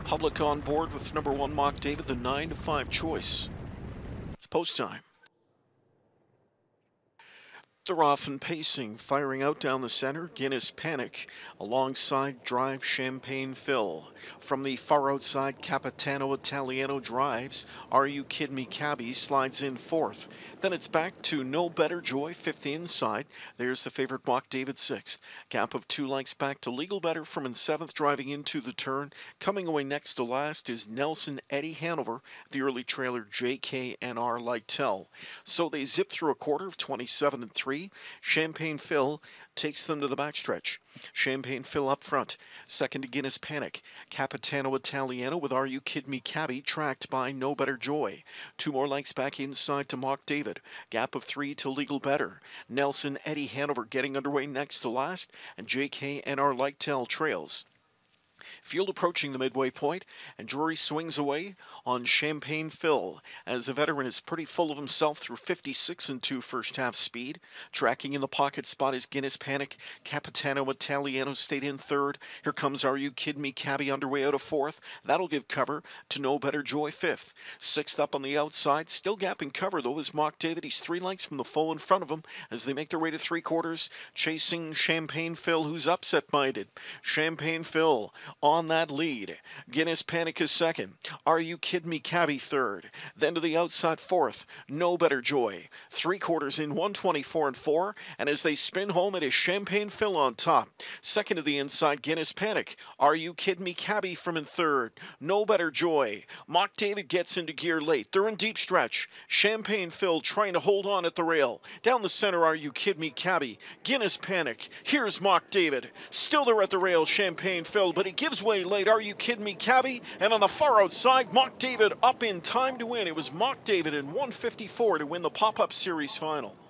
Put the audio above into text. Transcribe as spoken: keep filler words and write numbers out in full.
Public on board with number one Mock David, the nine to five choice. It's post time. They're off and pacing, firing out down the center. Guinness Panic alongside Drive Champagne Phil. From the far outside, Capitano Italiano drives. Are You Kidding Me Cabby slides in fourth. Then it's back to No Better Joy, fifth inside. There's the favorite Mock David, sixth. Gap of two lengths back to Legal Better from in seventh, driving into the turn. Coming away next to last is Nelson Eddie Hanover, the early trailer J K N R Lytel. So they zip through a quarter of twenty-seven and three. Champagne Phil takes them to the backstretch. Champagne Phil up front. Second to Guinness Panic. Capitano Italiano with Are You Kidding Me Cabby tracked by No Better Joy. Two more lengths back inside to Mock David. Gap of three to Legal Better. Nelson Eddie Hanover getting underway next to last. And J K N R Lytel trails. Field approaching the midway point, and Drury swings away on Champagne Phil as the veteran is pretty full of himself through fifty-six and two first half speed. Tracking in the pocket spot is Guinness Panic. Capitano Italiano stayed in third. Here comes Are You Kidding Me Cabby underway out of fourth. That'll give cover to No Better Joy fifth. Sixth up on the outside, still gapping cover though is Mock David. He's three lengths from the full in front of him as they make their way to three quarters, chasing Champagne Phil, who's upset minded. Champagne Phil on that lead. Guinness Panic is second. Are You Kidding Me Cabby third. Then to the outside fourth. No Better Joy. Three quarters in one twenty-four and four. And as they spin home, it is Champagne Phil on top. Second to the inside, Guinness Panic. Are You Kidding Me Cabby from in third. No Better Joy. Mock David gets into gear late. They're in deep stretch. Champagne Phil trying to hold on at the rail. Down the center, Are You Kidding Me Cabby. Guinness Panic. Here's Mock David. Still there at the rail, Champagne Phil, but he gives way late. Are You Kidding Me Cabby? And on the far outside, Mock David up in time to win. It was Mock David in one fifty-four to win the Pop-Up Series final.